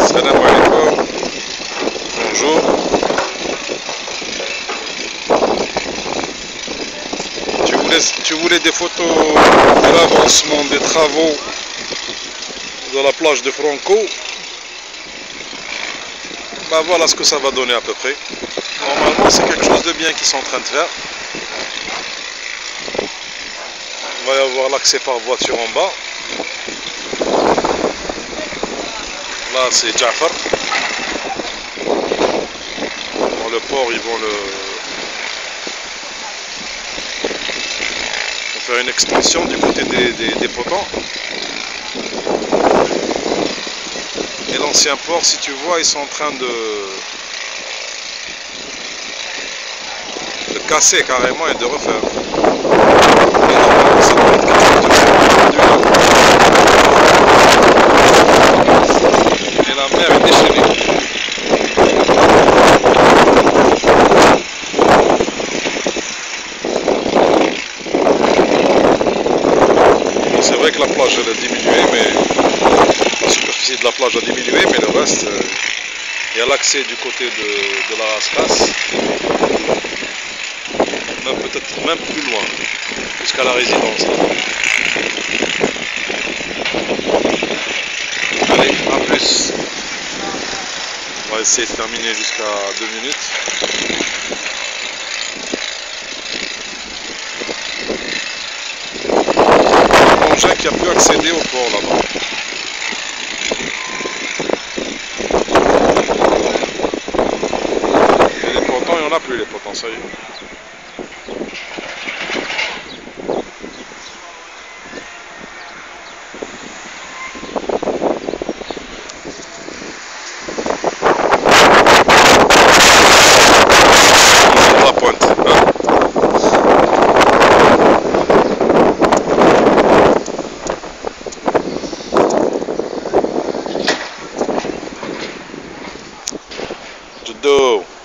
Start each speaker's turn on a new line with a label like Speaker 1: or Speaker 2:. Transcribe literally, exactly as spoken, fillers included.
Speaker 1: Salam alaikum. Bonjour. Tu voulais, tu voulais des photos de l'avancement des travaux de la plage de Franco. Bah voilà ce que ça va donner à peu près. Normalement c'est quelque chose de bien qu'ils sont en train de faire. Il va y avoir l'accès par voiture en bas. Là c'est Jafar. Dans le port ils vont le ils vont faire une extension du côté des, des, des potents. Et l'ancien port, si tu vois, ils sont en train de, de casser carrément et de refaire. Et normalement, ça doit être quelque chose de fait. Et la mer est déchaînée. Bon, c'est vrai que la plage elle a diminué, mais la superficie de la plage a diminué, mais le reste, euh, il y a l'accès du côté de, de la Rastas, même peut-être même plus loin, jusqu'à la résidence. Allez, à plus. On va essayer de terminer jusqu'à deux minutes. L'engin qui a pu accéder au port là-bas. Et les potents, il n'y en a plus les potents, ça y est. La pointe, hein. Judo.